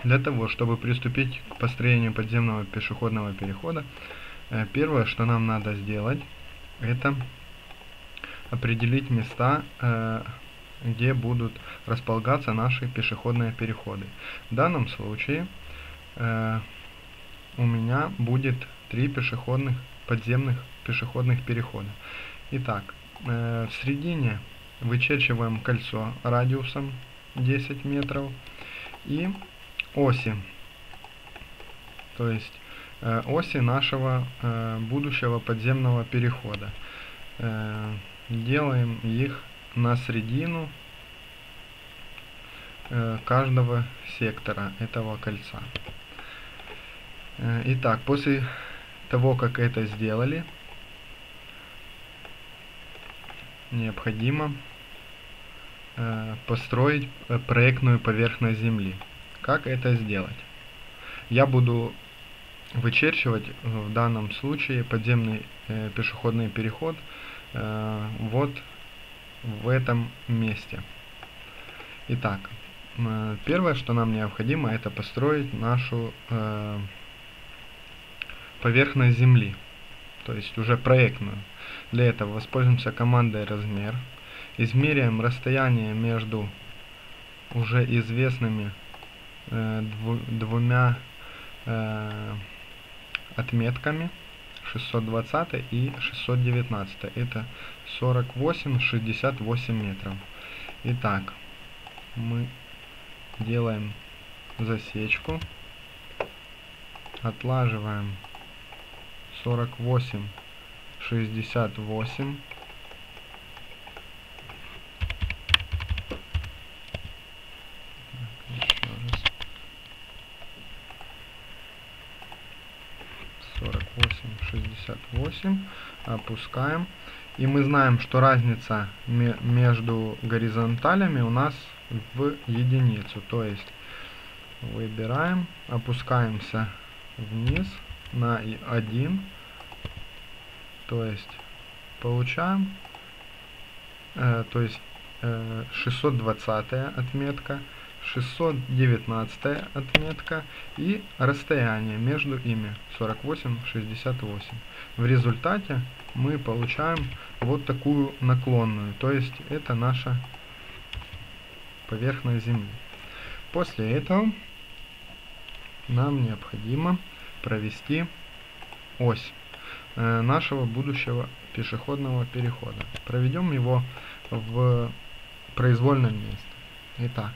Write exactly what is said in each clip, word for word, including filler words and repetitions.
Для того, чтобы приступить к построению подземного пешеходного перехода, первое, что нам надо сделать, это определить места, где будут располагаться наши пешеходные переходы. В данном случае у меня будет три пешеходных подземных пешеходных перехода. Итак, в середине вычерчиваем кольцо радиусом десять метров и оси, то есть э, оси нашего э, будущего подземного перехода. Э, делаем их на середину э, каждого сектора этого кольца. Э, итак, после того, как это сделали, необходимо э, построить проектную поверхность земли. Как это сделать? Я буду вычерчивать в данном случае подземный э, пешеходный переход э, вот в этом месте. Итак, э, первое, что нам необходимо, это построить нашу э, поверхность земли, то есть уже проектную. Для этого воспользуемся командой размер, измеряем расстояние между уже известными э, дву, двумя э, отметками шестьсот двадцать и шестьсот девятнадцать. Это сорок восемь шестьдесят восемь метров. Итак, мы делаем засечку, отлаживаем сорок восемь шестьдесят восемь. сорок восемь шестьдесят восемь опускаем, и мы знаем, что разница между горизонталями у нас в единицу, то есть выбираем, опускаемся вниз на один, то есть получаем, э, то есть э, шестьсот двадцатая отметка, шестьсот девятнадцатая отметка и расстояние между ими сорок восемь шестьдесят восемь. В результате мы получаем вот такую наклонную, то есть это наша поверхность земли. После этого нам необходимо провести ось э, нашего будущего пешеходного перехода. Проведем его в произвольном месте. Итак,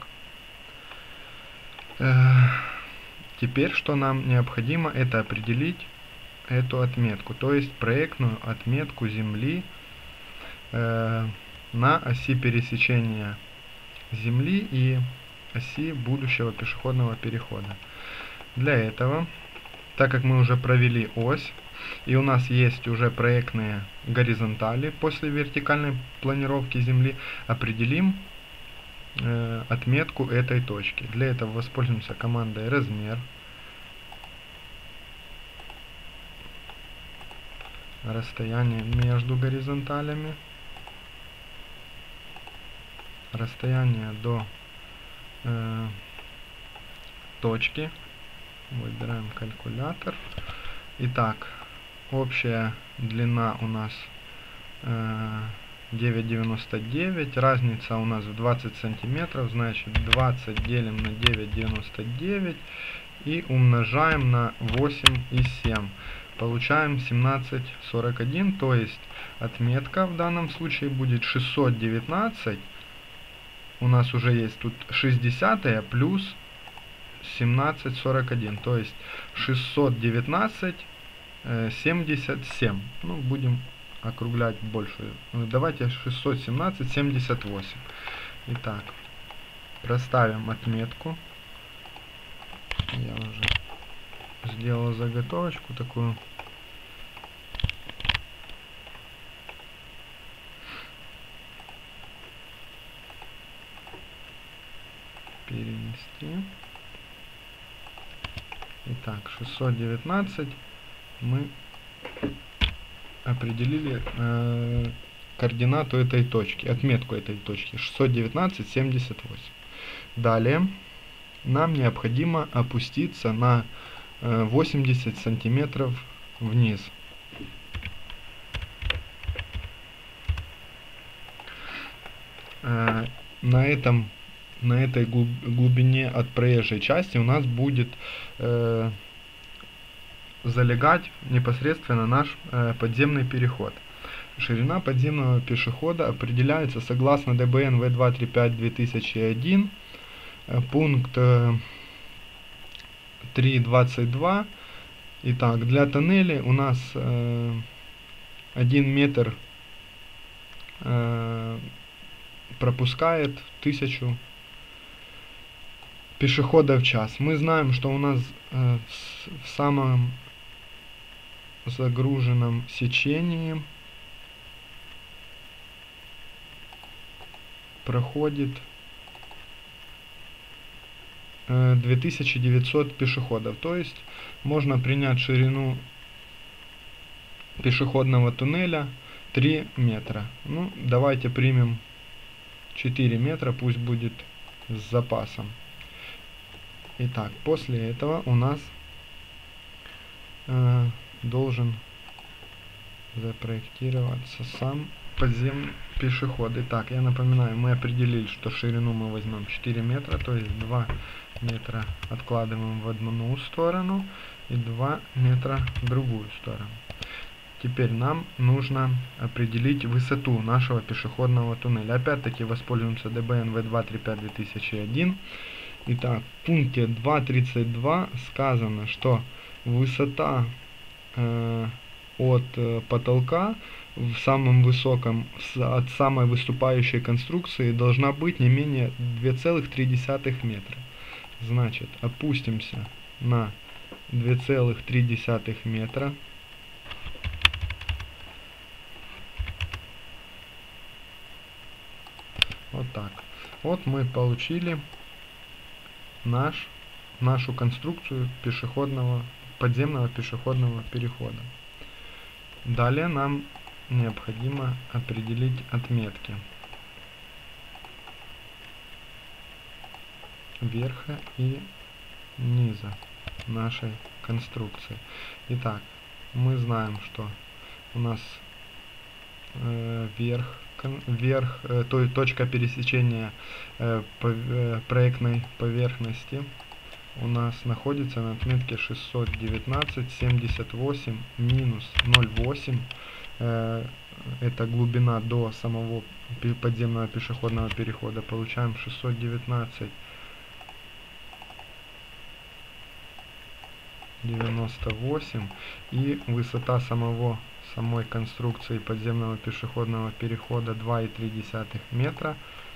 теперь что нам необходимо, это определить эту отметку, то есть проектную отметку земли э, на оси пересечения земли и оси будущего пешеходного перехода. Для этого, так как мы уже провели ось и у нас есть уже проектные горизонтали после вертикальной планировки земли, определим э, отметку этой точки. Для этого воспользуемся командой размер, расстояние между горизонталями, расстояние до э, точки, выбираем калькулятор. Итак, общая длина у нас э, девять девяносто девять, разница у нас в двадцать сантиметров, значит двадцать делим на девять девяносто девять и умножаем на восемь и семь. Получаем семнадцать сорок один, то есть отметка в данном случае будет шестьсот девятнадцать. У нас уже есть тут шестьдесят плюс семнадцать сорок один, то есть шестьсот девятнадцать семьдесят семь. Ну, будем округлять больше. Давайте шестьсот семнадцать семьдесят восемь. Итак, проставим отметку. Я уже сделал заготовочку такую. Перенести. Итак, шестьсот девятнадцать мы определили э, координату этой точки, отметку этой точки шестьсот девятнадцать семьдесят восемь. Далее нам необходимо опуститься на восемьдесят сантиметров вниз. На этом на этой глубине от проезжей части у нас будет э, залегать непосредственно наш э, подземный переход. Ширина подземного пешехода определяется согласно дэ бэ эн вэ двести тридцать пять две тысячи один, э, пункт э, три двадцать два. Итак, для тоннелей у нас э, один метр э, пропускает тысячу пешеходов в час. Мы знаем, что у нас э, в, в самом загруженном сечении проходит э, две тысячи девятьсот пешеходов. То есть можно принять ширину пешеходного туннеля три метра. Ну, давайте примем четыре метра, пусть будет с запасом. Итак, после этого у нас э, должен запроектироваться сам подземный пешеход. Итак, я напоминаю, мы определили, что ширину мы возьмем четыре метра, то есть два метра откладываем в одну сторону и два метра в другую сторону. Теперь нам нужно определить высоту нашего пешеходного туннеля. Опять-таки воспользуемся дэ бэ эн вэ двести тридцать пять две тысячи один. Итак, в пункте два тридцать два сказано, что высота э, от э, потолка в самом высоком, с, от самой выступающей конструкции должна быть не менее две целых три десятых метра. Значит, опустимся на две целых три десятых метра. Вот так. Вот мы получили наш, нашу конструкцию пешеходного, подземного пешеходного перехода. Далее нам необходимо определить отметки верха и низа нашей конструкции. Итак, мы знаем, что у нас э, верх Вверх, э, то есть точка пересечения э, по, э, проектной поверхности у нас находится на отметке шестьсот девятнадцать семьдесят восемь минус ноль целых восемь десятых. Э, это глубина до самого подземного пешеходного перехода. Получаем шестьсот девятнадцать девяносто восемь, и высота самого самой конструкции подземного пешеходного перехода два и три десятых метра,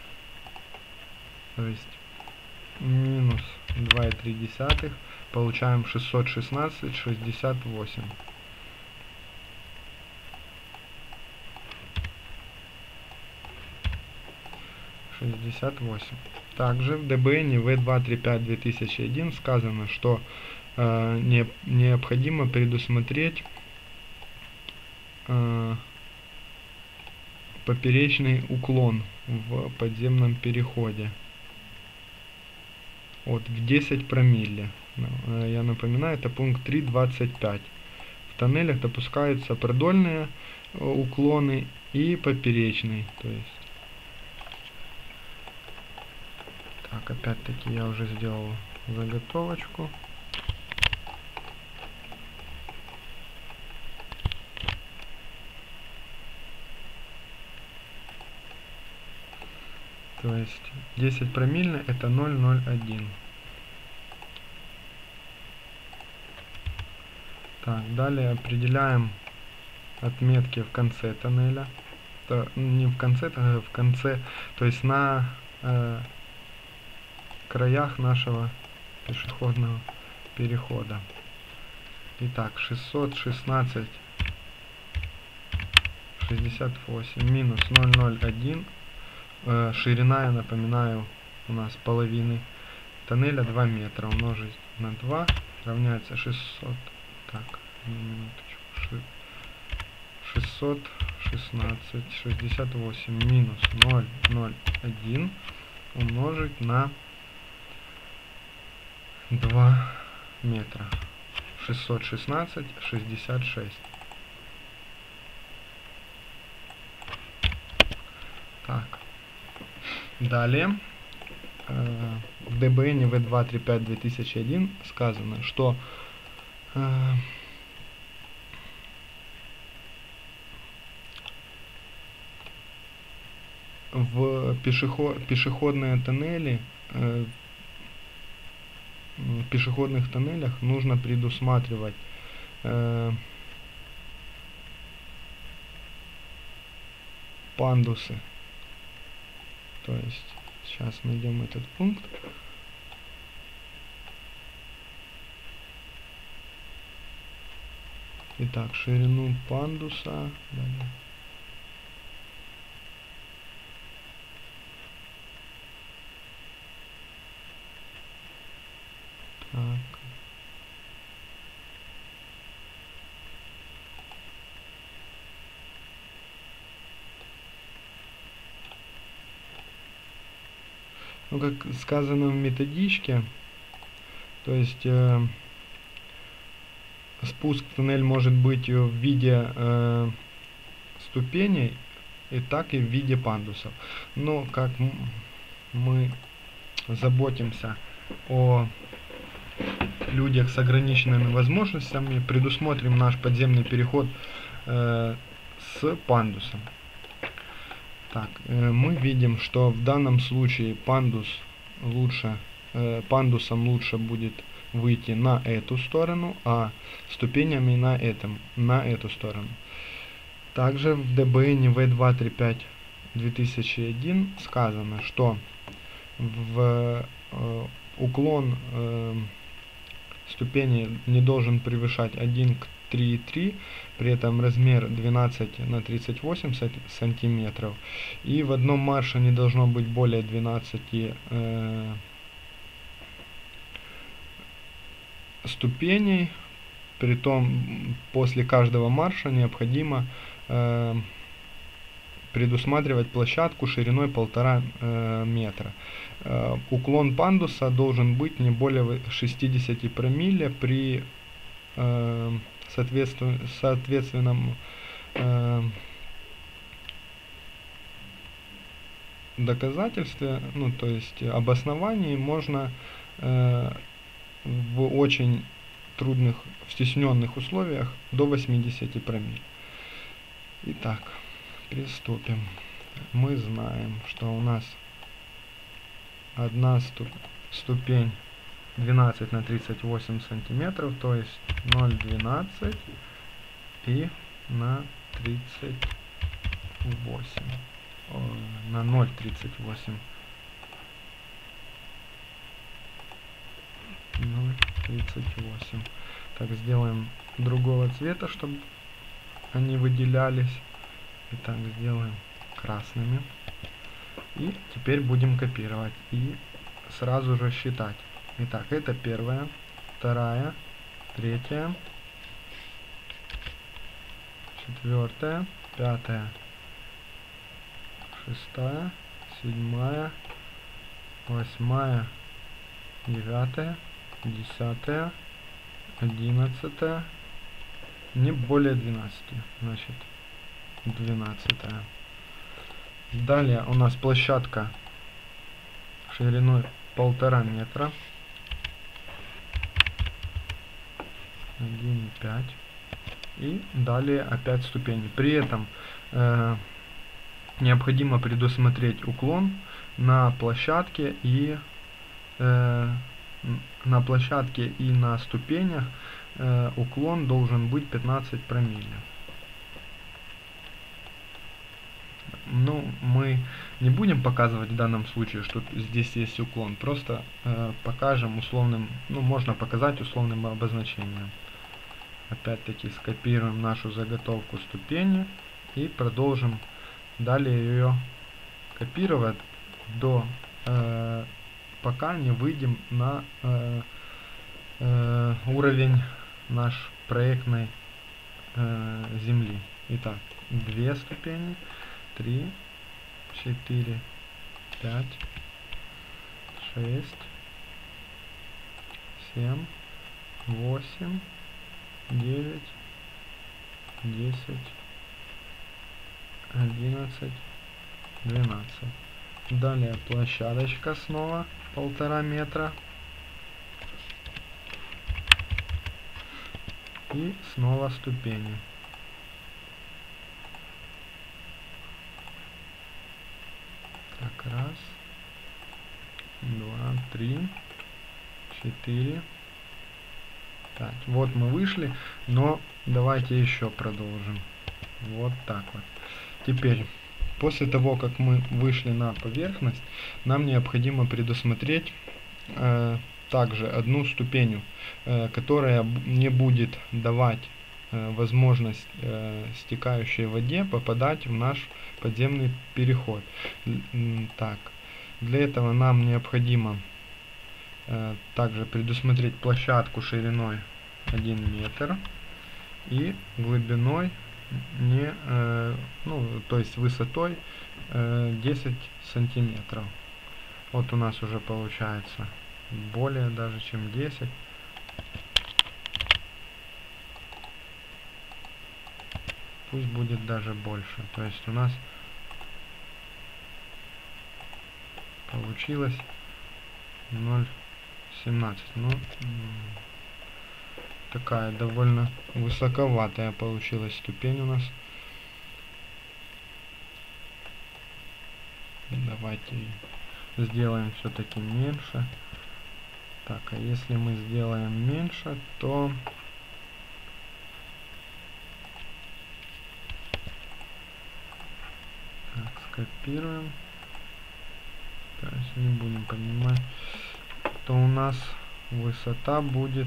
то есть минус два и три десятых, получаем шестьсот шестнадцать шестьдесят восемь. шестьдесят восемь. Также в дэ бэ эн вэ двести тридцать пять две тысячи один сказано, что э, не, необходимо предусмотреть э, поперечный уклон в подземном переходе от в десять промилле. Я напоминаю, это пункт три двадцать пять. В тоннелях допускаются продольные уклоны и поперечный. То есть, так, опять-таки я уже сделал заготовочку. То есть десять промилле это ноль целых ноль один. Так, далее определяем отметки в конце тоннеля. То, не в конце, а в конце, то есть на э, краях нашего пешеходного перехода. Итак, шестьсот шестнадцать шестьдесят восемь минус ноль целых ноль один. Э, ширина, я напоминаю, у нас половины тоннеля два метра. Умножить на два равняется шестьсот. Так, минуточку. шестьсот шестнадцать шестьдесят восемь минус ноль целых ноль один умножить на два метра. шестьсот шестнадцать шестьдесят шесть. Так. Далее. Э, в ди би эн ви два тридцать пять две тысячи один сказано, что э, в пешеход, пешеходные тоннели, э, в пешеходных тоннелях нужно предусматривать э, пандусы. То есть сейчас найдем этот пункт. Итак, ширину пандуса. Далее. Так. Ну, как сказано в методичке, то есть э, спуск в туннель может быть в виде э, ступеней, и так и в виде пандусов. Но как мы заботимся о людях с ограниченными возможностями, предусмотрим наш подземный переход э, с пандусом. Так, э, мы видим, что в данном случае пандус лучше, э, пандусом лучше будет выйти на эту сторону, а ступенями на, этом, на эту сторону. Также в ди би эн ви два тридцать пять две тысячи один сказано, что в э, уклон э, ступени не должен превышать один к три и три, при этом размер двенадцать на тридцать восемь сантиметров, и в одном марше не должно быть более двенадцати э, ступеней. Притом после каждого марша необходимо э, предусматривать площадку шириной полтора э, метра. Э, уклон пандуса должен быть не более шестидесяти промилле при э, соответствен, соответственном э, доказательстве, ну то есть обосновании можно э, в очень трудных, в стесненных условиях до восьмидесяти промилле. Итак, приступим. Мы знаем, что у нас одна ступ ступень двенадцать на тридцать восемь сантиметров, то есть ноль двенадцать и на тридцать восемь, о, на ноль тридцать восемь. ноль тридцать восемь. Так, сделаем другого цвета, чтобы они выделялись. Итак, сделаем красными. И теперь будем копировать и сразу же считать. Итак, это первая, вторая, третья, четвертая, пятая, шестая, седьмая, восьмая, девятая, десятая, одиннадцатая, не более двенадцати, значит двенадцатая. Далее у нас площадка шириной полтора метра, один и пять, и далее опять ступени. При этом э, необходимо предусмотреть уклон на площадке и э, на площадке и на ступенях э, уклон должен быть пятнадцать промилле. Ну, мы не будем показывать в данном случае, что здесь есть уклон, просто э, покажем условным, ну, можно показать условным обозначением. Опять-таки скопируем нашу заготовку ступени и продолжим далее ее копировать до э, пока не выйдем на э, э, уровень наш проектной э, земли. Итак, две ступени, три, четыре, пять, шесть, семь, восемь, девять, десять, одиннадцать, двенадцать. Далее площадочка снова полтора метра. И снова ступени. Так, раз, два, три, четыре, пять. Вот мы вышли, но давайте еще продолжим. Вот так вот. Теперь, после того, как мы вышли на поверхность, нам необходимо предусмотреть э, также одну ступень, э, которая не будет давать э, возможность э, стекающей воде попадать в наш подземный переход. Так, для этого нам необходимо э, также предусмотреть площадку шириной один метр и глубиной не, э, ну, то есть высотой э, десять сантиметров. Вот у нас уже получается более даже чем десять. Пусть будет даже больше. То есть у нас получилось ноль семнадцать. Ну, такая довольно высоковатая получилась ступень у нас. Давайте сделаем все-таки меньше. Так, а если мы сделаем меньше, то так, скопируем. То есть не будем понимать, то у нас высота будет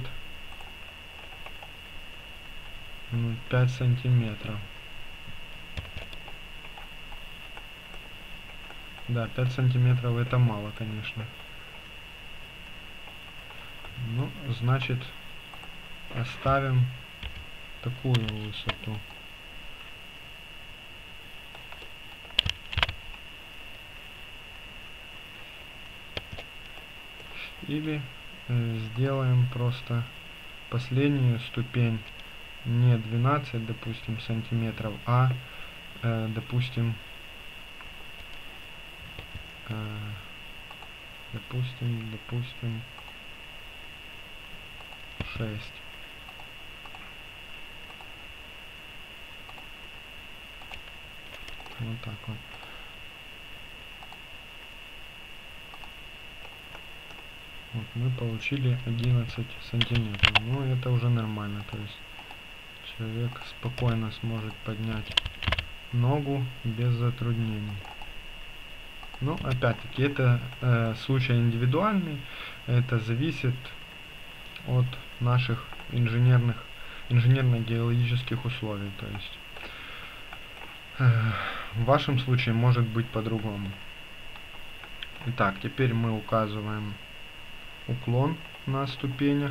ну, пять сантиметров. Да, пять сантиметров это мало, конечно. Ну, значит, оставим такую высоту. Или э, сделаем просто последнюю ступень не двенадцать, допустим, сантиметров, а э, допустим, э, допустим, допустим, шесть. Вот так вот. Вот мы получили одиннадцать сантиметров. Ну, это уже нормально. То есть человек спокойно сможет поднять ногу без затруднений. Но опять-таки это э, случай индивидуальный. Это зависит от наших инженерных инженерно-геологических условий. То есть э, в вашем случае может быть по-другому. Итак, теперь мы указываем уклон на ступенях.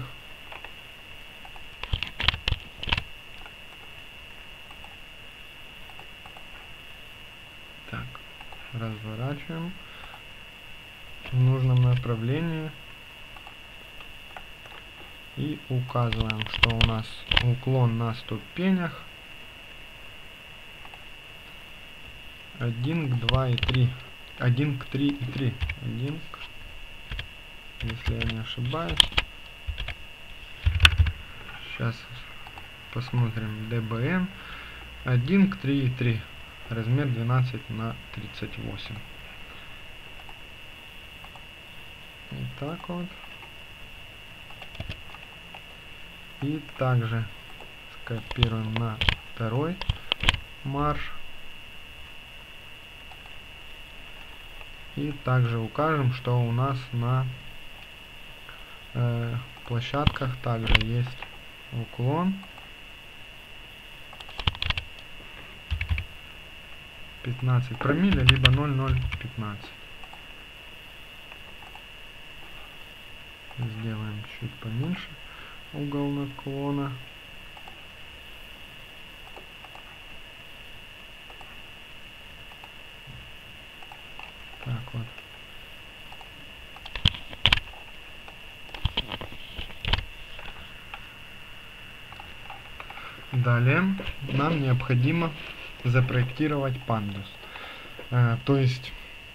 Так, разворачиваем в нужном направлении и указываем, что у нас уклон на ступенях один к два и три. один к три и три. один к, если я не ошибаюсь. Сейчас посмотрим. дэ бэ эн один к три и три. Размер двенадцать на тридцать восемь. Вот так вот. И также скопируем на второй марш. И также укажем, что у нас на э, площадках также есть уклон пятнадцать промилле, либо ноль ноль пятнадцать. Сделаем чуть поменьше угол наклона. Так вот. Далее нам необходимо запроектировать пандус. А, то есть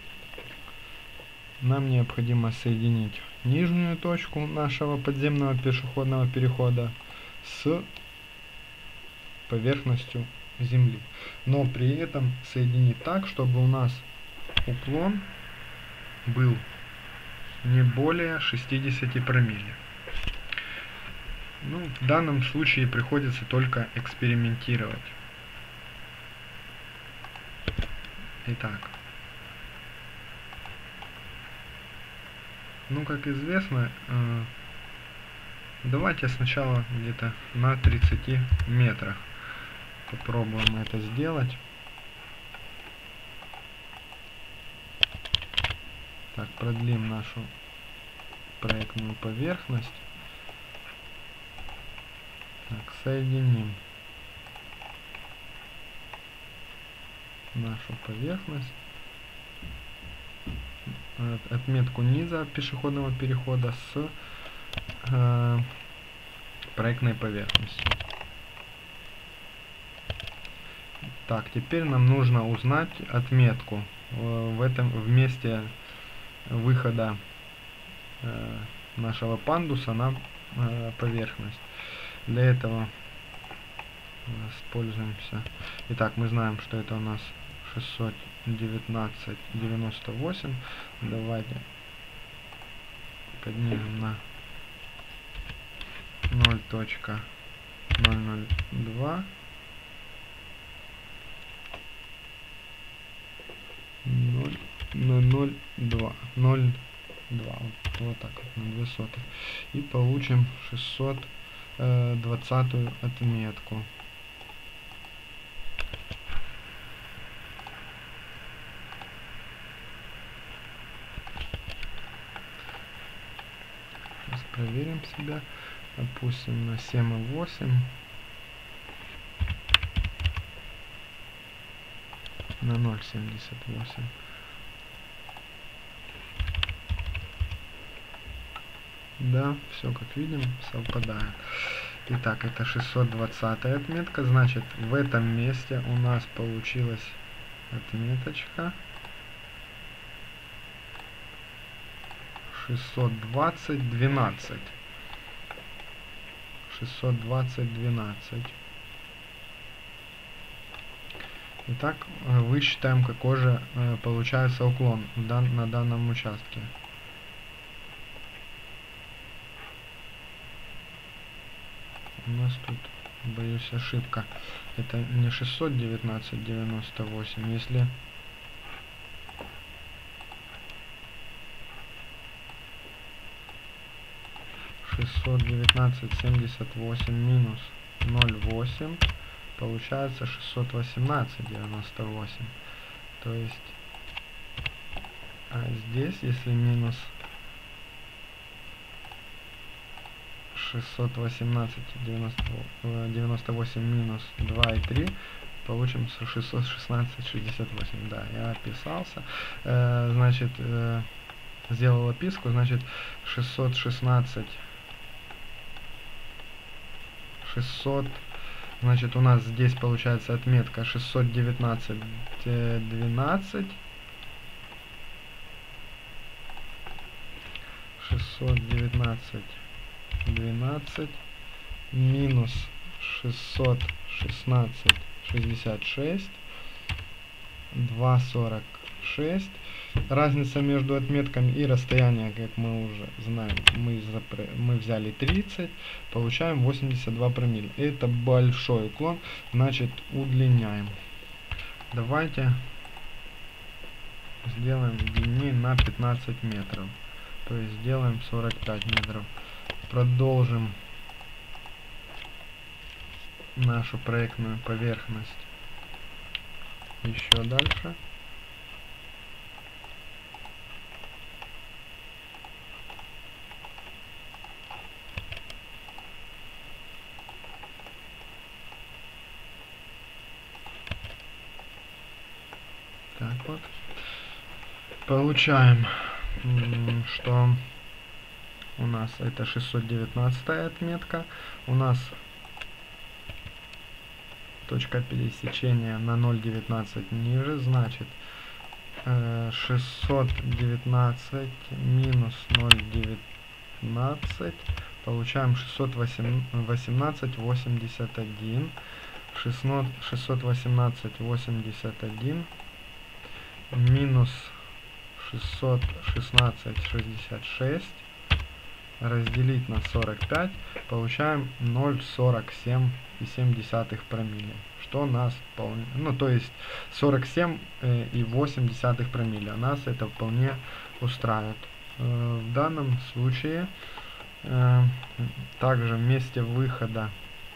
нам необходимо соединить нижнюю точку нашего подземного пешеходного перехода с поверхностью земли. Но при этом соединить так, чтобы у нас уклон был не более шестидесяти промилле. Ну, в данном случае приходится только экспериментировать. Итак. Ну, как известно, э, давайте сначала где-то на тридцати метрах попробуем это сделать. Так, продлим нашу проектную поверхность. Так, соединим нашу поверхность, отметку низа пешеходного перехода с э, проектной поверхностью. Так, теперь нам нужно узнать отметку э, в этом в месте выхода э, нашего пандуса на э, поверхность. Для этого воспользуемся. Итак, мы знаем, что это у нас шестьсот девятнадцать девяносто восемь. Давайте поднимем на ноль целых ноль ноль два. ноль ноль два. ноль два. Вот, вот так вот, на две сотых. И получим шестьсот двадцатую отметку. Сейчас проверим себя. Опустим на семь и восемь. На ноль целых семьдесят восемь. Да, все как видим совпадает. Итак, это шестьсот двадцатая отметка. Значит, в этом месте у нас получилась отметочка шестьсот двадцать двенадцать. шестьсот двадцать двенадцать. Итак, высчитаем, какой же э, получается уклон дан, на данном участке. У нас тут, боюсь, ошибка. Это не шестьсот девятнадцать девяносто восемь. Если шестьсот девятнадцать семьдесят восемь минус ноль целых восемь, получается шестьсот восемнадцать девяносто восемь. То есть а здесь, если минус шестьсот восемнадцать девяносто восемь минус два и три, получим шестьсот шестнадцать шестьдесят восемь. Да, я описался. Э, значит, э, сделал описку. Значит, шестьсот шестнадцать шестьсот. Значит, у нас здесь получается отметка шестьсот девятнадцать двенадцать. шестьсот девятнадцать двенадцать минус шестьсот шестнадцать шестьдесят шесть, два сорок шесть. Разница между отметками и расстояние, как мы уже знаем, мы, мы взяли тридцать, получаем восемьдесят два промилле. Это большой уклон, значит удлиняем. Давайте сделаем длиннее на пятнадцать метров, то есть сделаем сорок пять метров. Продолжим нашу проектную поверхность еще дальше. Так вот. Получаем, что у нас это шестьсот девятнадцатая отметка. У нас точка пересечения на ноль девятнадцать ниже, значит э, шестьсот девятнадцать минус ноль девятнадцать, получаем шестьсот восемнадцать восемьдесят один. шестьсот восемнадцать восемьдесят один минус шестьсот шестнадцать шестьдесят шесть разделить на сорок пять, получаем ноль сорок семь и семь десятых промилле, что нас вполне, ну то есть сорок семь и восемь десятых промилле, нас это вполне устраивает. Э, в данном случае э, также в месте выхода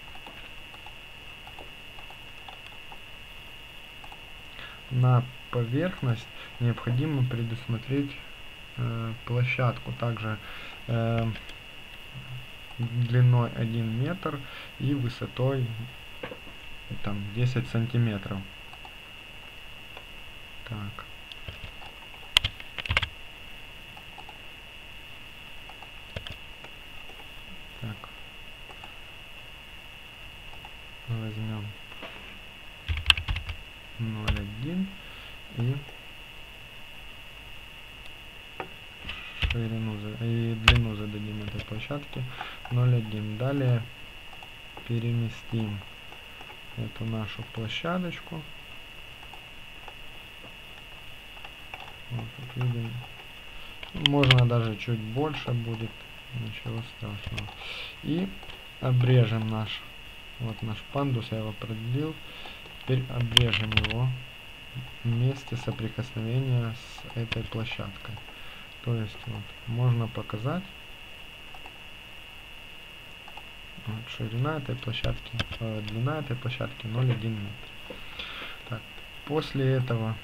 на поверхность необходимо предусмотреть э, площадку также э, длиной один метр и высотой там десять сантиметров. Так. Так. Возьмем ноль один и ширину и длину зададим этой площадки ноль один. Далее переместим эту нашу площадочку. Вот тут видим, можно даже чуть больше будет, ничего страшного. И обрежем наш, вот наш пандус, я его продлил. Теперь обрежем его в месте соприкосновения с этой площадкой. То есть вот можно показать вот, ширина этой площадки, э, длина этой площадки ноль целых одна десятая метра. Так, после этого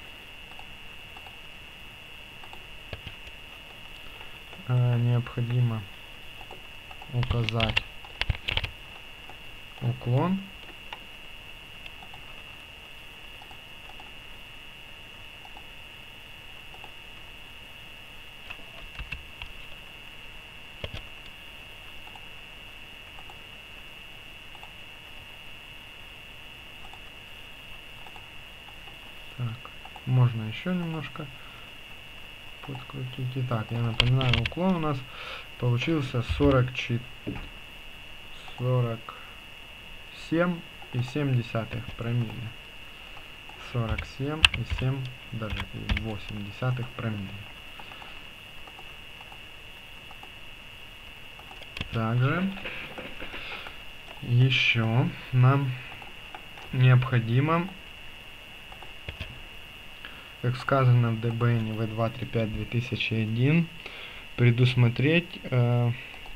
э, необходимо указать уклон. Так, можно еще немножко подкрутить. Итак, я напоминаю, уклон у нас получился сорок четыре, сорок семь и семь десятых промилле. сорок семь и семь, даже и восемь десятых промилле. Также еще нам необходимо, как сказано в ДБН вэ двести тридцать пять две тысячи один, предусмотреть э,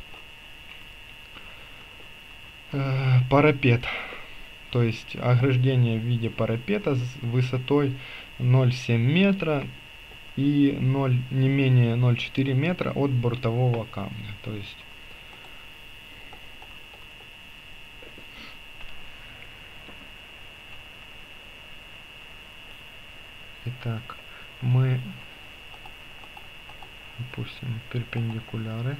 э, парапет, то есть ограждение в виде парапета с высотой ноль целых семь метра и ноль, не менее ноль целых четыре метра от бортового камня. То есть итак, мы опустим перпендикуляры.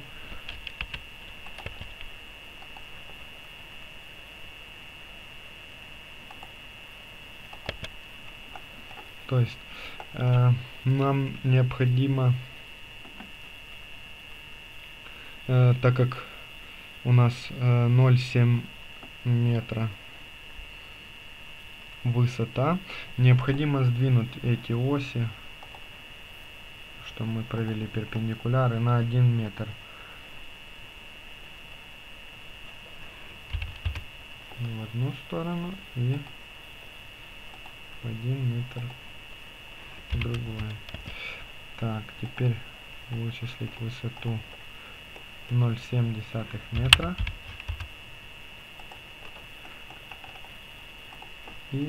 То есть э, нам необходимо, э, так как у нас э, ноль целых семь метра высота, необходимо сдвинуть эти оси, что мы провели перпендикуляры, на один метр. В одну сторону и в один метр в другую. Так, теперь вычислить высоту ноль целых семь десятых метра. И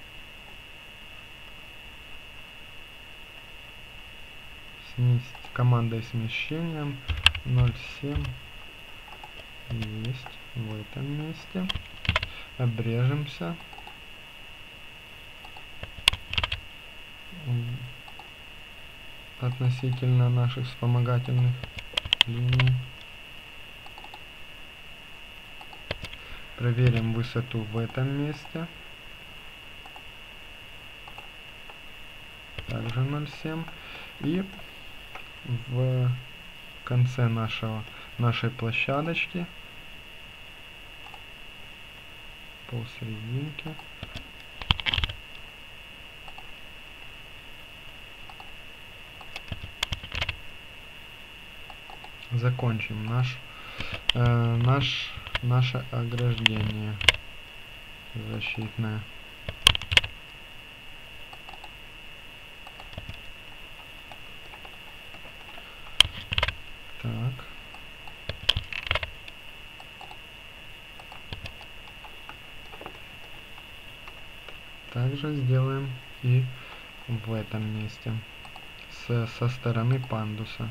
снизить командой смещением ноль целых семь есть в этом месте. Обрежемся. Относительно наших вспомогательных линий. Проверим высоту в этом месте. ноль семь. И в конце нашего, нашей площадочки посерединке закончим наш, э, наш, наше ограждение защитное. Так. Также сделаем и в этом месте, с, со стороны пандуса.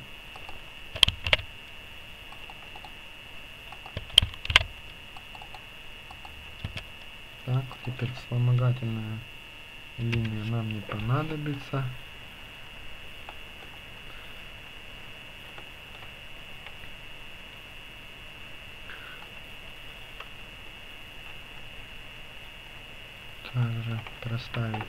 Так, теперь вспомогательная линия нам не понадобится. Также проставить.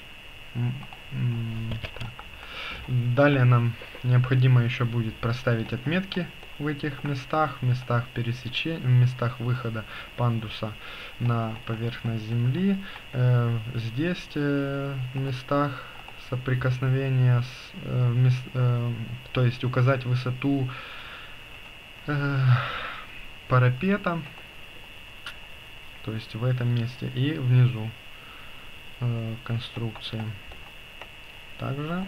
Так. Далее нам необходимо еще будет проставить отметки в этих местах, в местах пересечения, в местах выхода пандуса на поверхность земли. Э, здесь э, в местах соприкосновения, с, э, мест, э, то есть указать высоту э, парапета, то есть в этом месте и внизу э, конструкции. Также,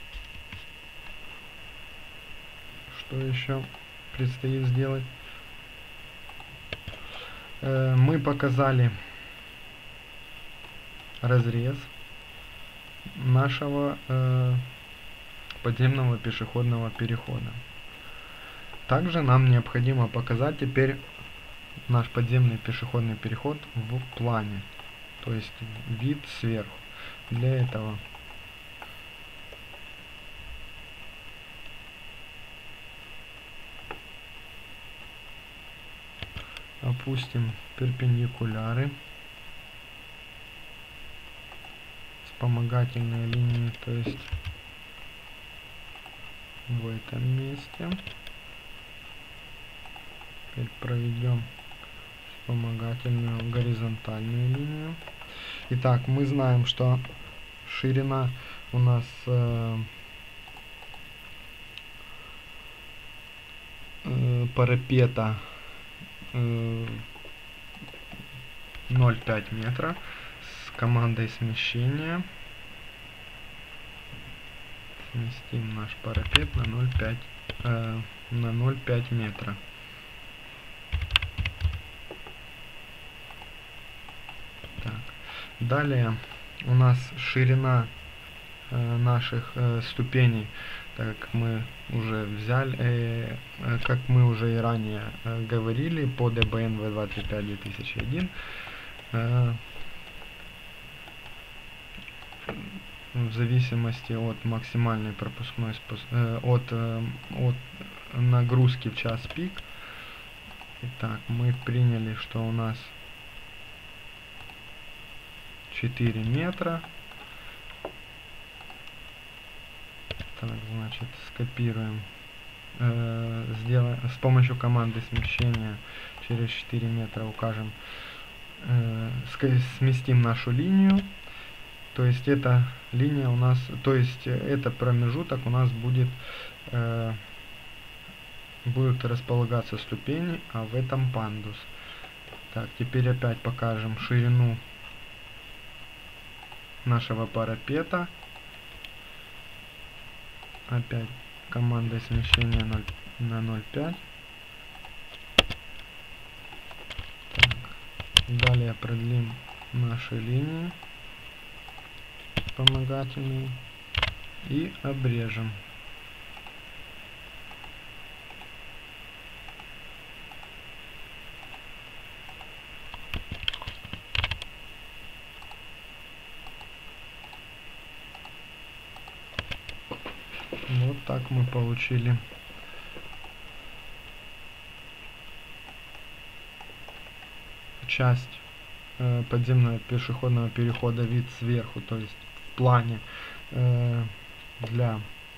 что еще предстоит сделать? Э, мы показали разрез нашего э, подземного пешеходного перехода. Также нам необходимо показать теперь наш подземный пешеходный переход в плане, то есть вид сверху. Для этого опустим перпендикуляры, вспомогательные линии, то есть в этом месте. Теперь проведем вспомогательную горизонтальную линию. Итак, мы знаем, что ширина у нас э, э, парапета э, ноль целых пять десятых метра. С командой смещения сместим наш парапет на ноль целых пять десятых, э, на ноль целых пять десятых метра. Так. Далее у нас ширина э, наших э, ступеней, так как мы уже взяли, э, э, как мы уже и ранее э, говорили, по ди би эн ви двадцать пять две тысячи один, э, в зависимости от максимальной пропускной спос э, от, э, от нагрузки в час пик. Итак, мы приняли, что у нас четыре метра. Так, значит, скопируем, э, сделаем с помощью команды смещения через четыре метра, укажем, э, сместим нашу линию. То есть эта линия у нас, то есть это промежуток у нас будет, э, будут располагаться ступени, а в этом пандус. Так, теперь опять покажем ширину нашего парапета. Опять командой смещения ноль на ноль целых пять десятых. Далее продлим наши линии вспомогательные и обрежем. Вот так мы получили часть э, подземного пешеходного перехода, вид сверху, то есть в плане. Э, для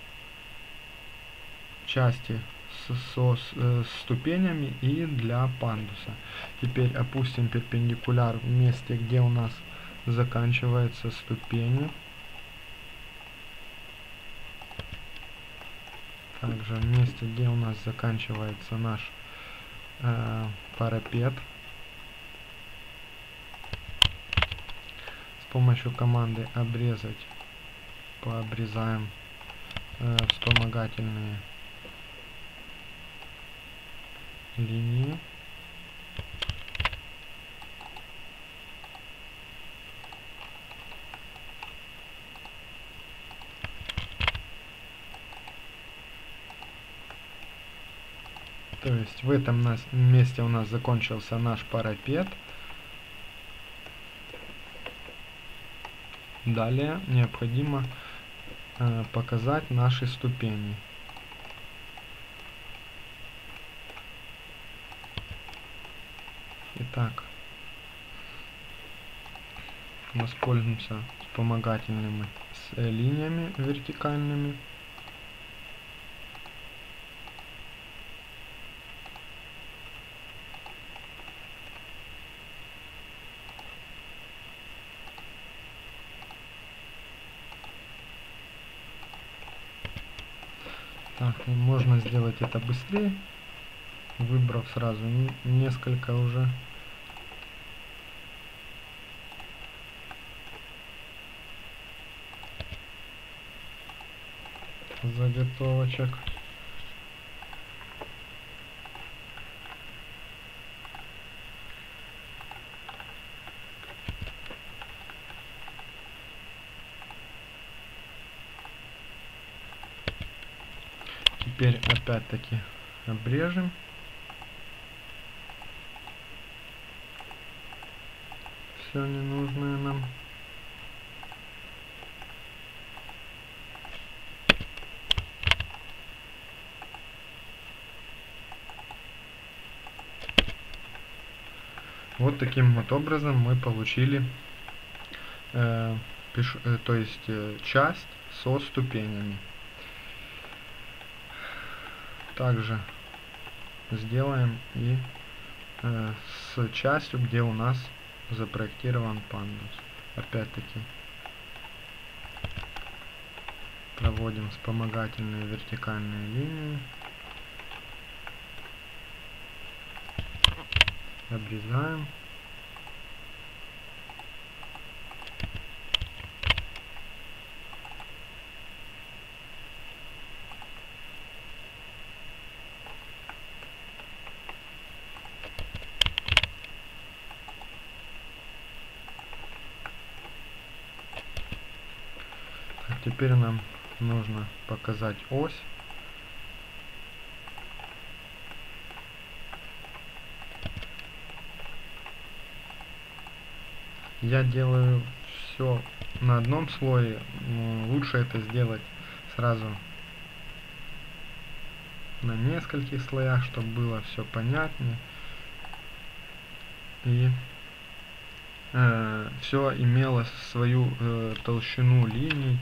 части с, со, с, э, с ступенями и для пандуса. Теперь опустим перпендикуляр в месте, где у нас заканчиваются ступени. Также в месте, где у нас заканчивается наш э, парапет. С помощью команды обрезать пообрезаем э, вспомогательные линии. То есть в этом нас, месте у нас закончился наш парапет. Далее необходимо э, показать наши ступени. Итак, воспользуемся вспомогательными с э, линиями вертикальными. Так, и можно сделать это быстрее, выбрав сразу несколько уже заготовочек. Теперь опять-таки обрежем. Все ненужное нам. Вот таким вот образом мы получили э, пиш, э, то есть э, часть со ступенями. Также сделаем и э, с частью, где у нас запроектирован пандус. Опять-таки проводим вспомогательные вертикальные линии. Обрезаем. Так, теперь нам нужно показать ось. Я делаю все на одном слое, но лучше это сделать сразу на нескольких слоях, чтобы было все понятнее и э, все имело свою э, толщину линий,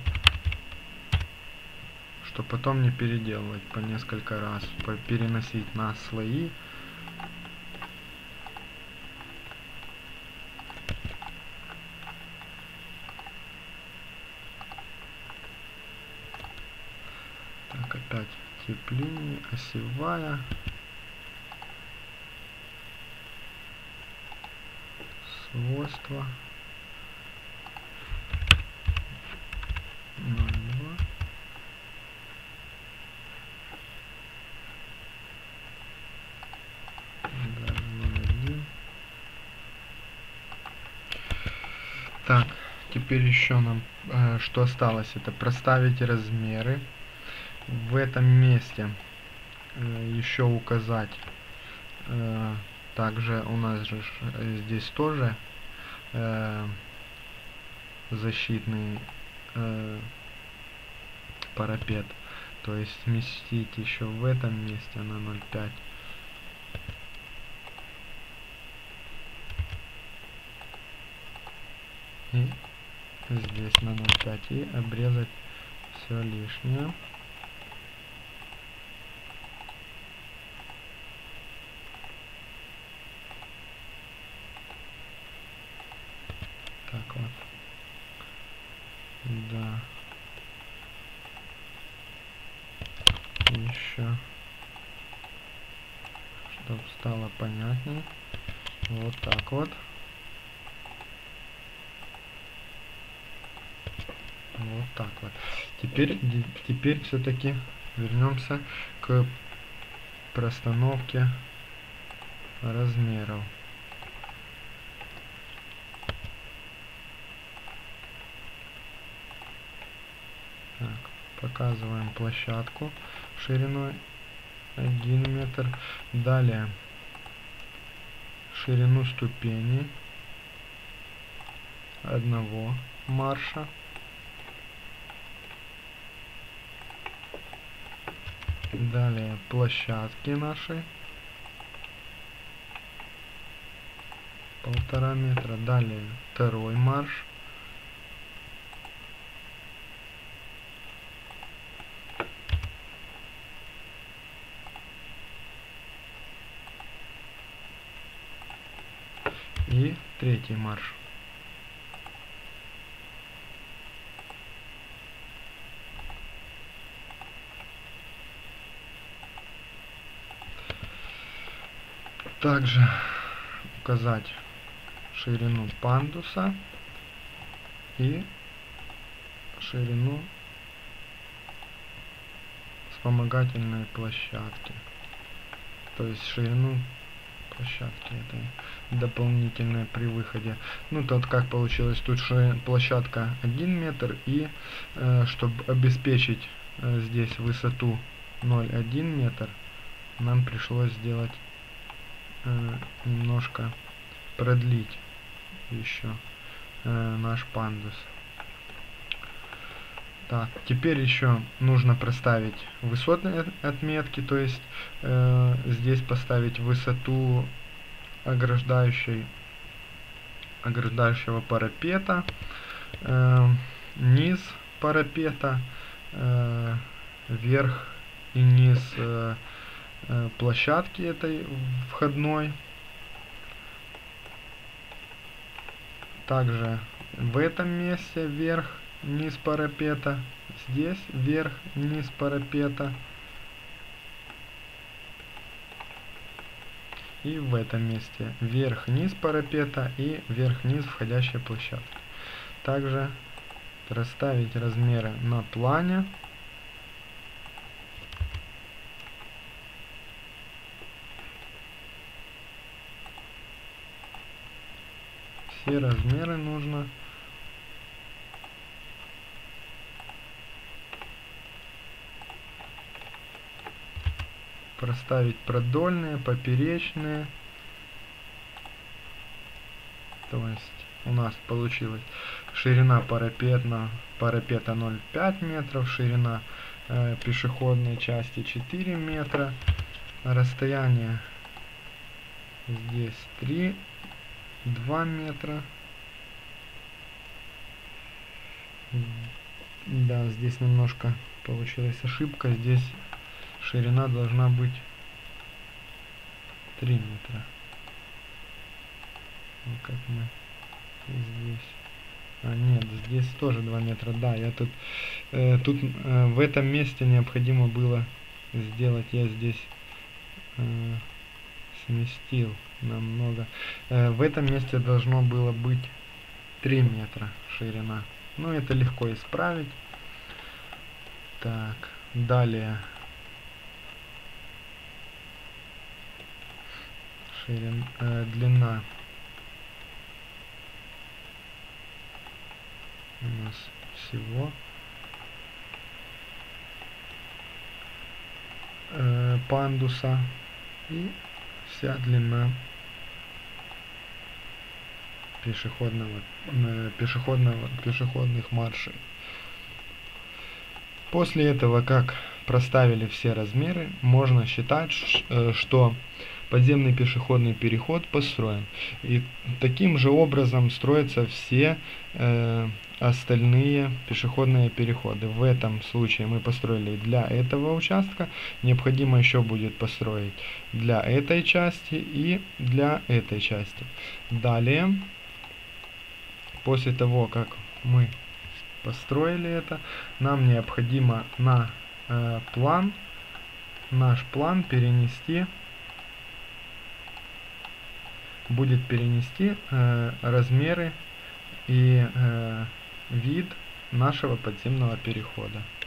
чтобы потом не переделывать по несколько раз, переносить на слои. Так, опять тип линии, осевая, свойства ноль два. Даже ноль один. Так, теперь еще нам э, что осталось, это проставить размеры. В этом месте э, еще указать, э, также у нас же здесь тоже э, защитный э, парапет, то есть сместить еще в этом месте на ноль пять. И здесь на ноль пять и обрезать все лишнее. Так вот. Да. Еще, чтобы стало понятнее. Вот так вот. Вот так вот. Теперь, теперь все-таки вернемся к простановке размеров. Так, показываем площадку шириной один метр. Далее ширину ступени одного марша. Далее площадки наши полтора метра. Далее второй марш. И третий марш. Также указать ширину пандуса и ширину вспомогательной площадки. То есть ширину площадки этой дополнительной при выходе. Ну, тут как получилось, тут площадка один метр, и э, чтобы обеспечить э, здесь высоту ноль целых один метр, нам пришлось сделать э, немножко продлить еще э, наш пандус. Так, теперь еще нужно проставить высотные отметки, то есть э, здесь поставить высоту ограждающей, ограждающего парапета, э, низ парапета, э, верх и низ э, э, площадки этой входной. Также в этом месте верх, низ парапета, здесь верх, низ парапета, и в этом месте верх, низ парапета и верх, низ входящей площадки. Также расставить размеры на плане. Все размеры нужно проставить продольные, поперечные. То есть у нас получилась ширина парапетна, парапета ноль целых пять метров, ширина э, пешеходной части четыре метра, расстояние здесь три, два метра. Да, здесь немножко получилась ошибка, здесь ширина должна быть три метра. Вот как мы здесь. А, нет, здесь тоже два метра. Да, я тут, э, тут э, в этом месте необходимо было сделать, я здесь э, сместил намного. Э, в этом месте должно было быть три метра ширина. Но это легко исправить. Так, далее. Ширина, э, длина у нас всего э, пандуса и вся длина пешеходного, э, пешеходного пешеходных маршей. После этого, как проставили все размеры, можно считать, что подземный пешеходный переход построен. И таким же образом строятся все э, остальные пешеходные переходы. В этом случае мы построили для этого участка, необходимо еще будет построить для этой части и для этой части. Далее, после того, как мы построили это, нам необходимо на э, план, наш план перенести, будет перенести э, размеры и э, вид нашего подземного перехода.